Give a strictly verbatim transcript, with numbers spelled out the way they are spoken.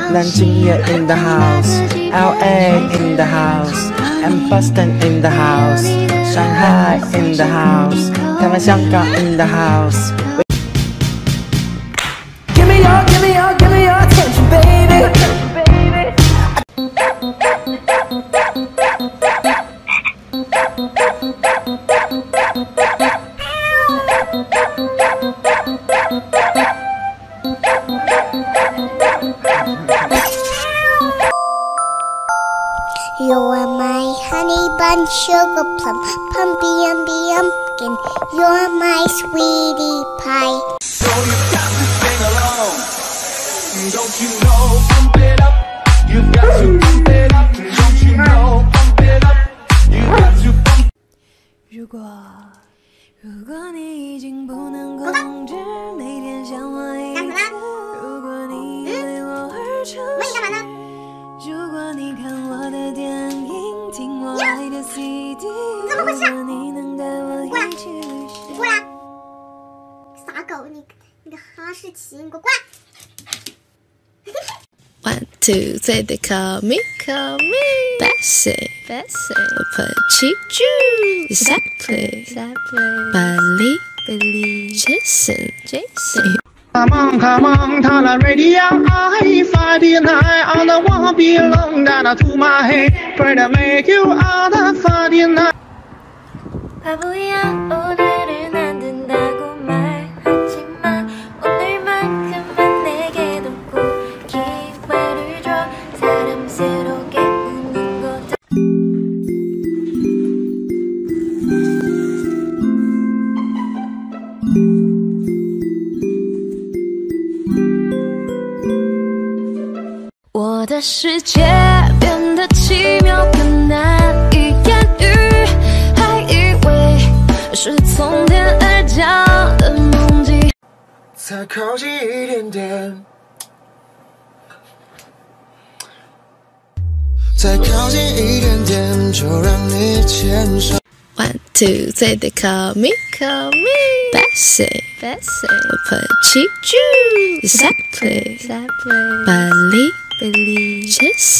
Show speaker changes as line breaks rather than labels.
南京也 in the house，L A in the house，and Boston in the house，Shanghai in the house， 台湾、香港 in the house。 Give me your, give me your, give me your attention, baby.
You are my honey bun, sugar plum, pumpy umby umpkin. You're my sweetie pie.
So you got to sing along. Don't you know? Pump it up. You got to pump it up. Don't you know? Pump it up. You got to pump.
如果如果你已经不能控制每天想我一次，如果你为我而沉睡，如果你看我的电影，听我爱的 C D， 如果你能带我一起旅行。
过来！傻狗，你你个哈士奇，你给我过来！
One, two, three, they call me, call me Bessie, Bessie. I put you, exactly, exactly. Billy, Billy, Jason, Jason.
Come on, come on, turn the radio on. Friday night on the wall belong down to my head. Pray to make you out of Friday night.
바보야 오늘은 안 된다고 말하지만 오늘만큼은 내게 돕고 기회를 줘 사랑스럽게 웃는 거다.我的世界变得奇妙，更难以言喻，还以为是从天而降的梦境。
再靠近一点点，再靠近一点点，就让你牵手。
One, two, three, they call me, call me Bessie, Bessie. I put you, exactly, exactly. Billy, Billy, Jason.